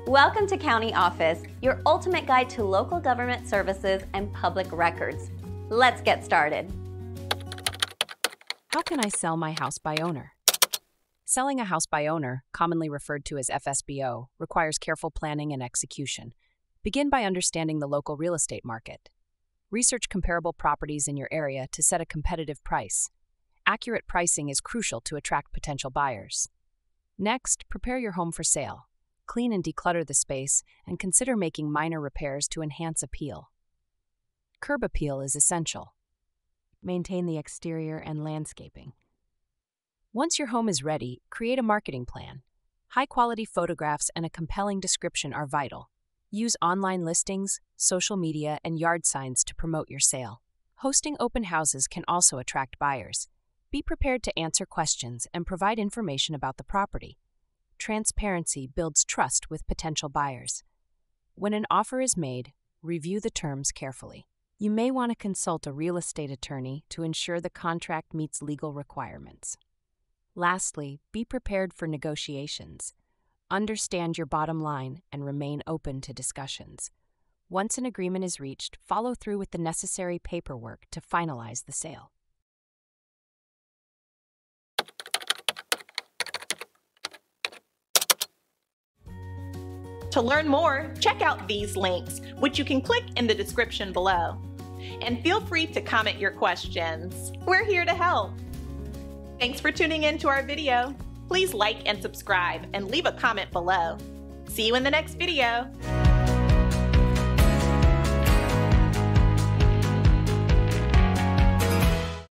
Welcome to County Office, your ultimate guide to local government services and public records. Let's get started. How can I sell my house by owner? Selling a house by owner, commonly referred to as FSBO, requires careful planning and execution. Begin by understanding the local real estate market. Research comparable properties in your area to set a competitive price. Accurate pricing is crucial to attract potential buyers. Next, prepare your home for sale. Clean and declutter the space, and consider making minor repairs to enhance appeal. Curb appeal is essential. Maintain the exterior and landscaping. Once your home is ready, create a marketing plan. High-quality photographs and a compelling description are vital. Use online listings, social media, and yard signs to promote your sale. Hosting open houses can also attract buyers. Be prepared to answer questions and provide information about the property. Transparency builds trust with potential buyers. When an offer is made, review the terms carefully. You may want to consult a real estate attorney to ensure the contract meets legal requirements. Lastly, be prepared for negotiations. Understand your bottom line and remain open to discussions. Once an agreement is reached, follow through with the necessary paperwork to finalize the sale. To learn more, check out these links, which you can click in the description below. And feel free to comment your questions. We're here to help. Thanks for tuning in to our video. Please like and subscribe and leave a comment below. See you in the next video.